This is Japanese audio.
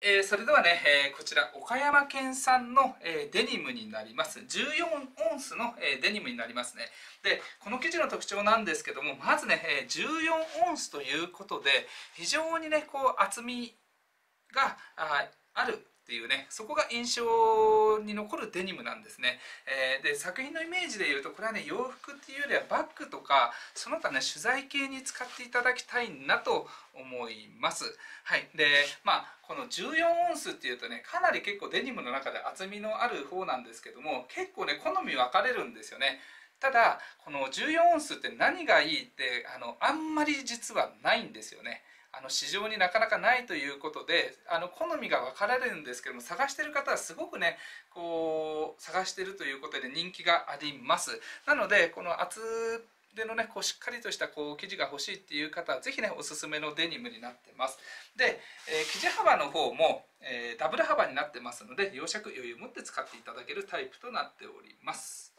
それではね、こちら岡山県産の、デニムになります。14オンスの、デニムになりますね。で、この生地の特徴なんですけども、まずね、14オンスということで、非常にね、こう厚みがあるっていうね、そこが印象に残るデニムなんですね。で、作品のイメージでいうと、これはね、洋服っていうよりはバッグとかその他ね、取材系に使っていただきたいなと思います。はい。で、この14オンスっていうとね、かなり結構デニムの中で厚みのある方なんですけども、結構ね、好み分かれるんですよね。ただこの14オンスって何がいいってあんまり実はないんですよね。市場になかなかないということで好みが分かれるんですけども、探してる方はすごくねこう探してるということで人気があります。なのでこの厚手のねこうしっかりとしたこう生地が欲しいっていう方はぜひねおすすめのデニムになってます。で、生地幅の方も、ダブル幅になってますので、容赦余裕を持って使っていただけるタイプとなっております。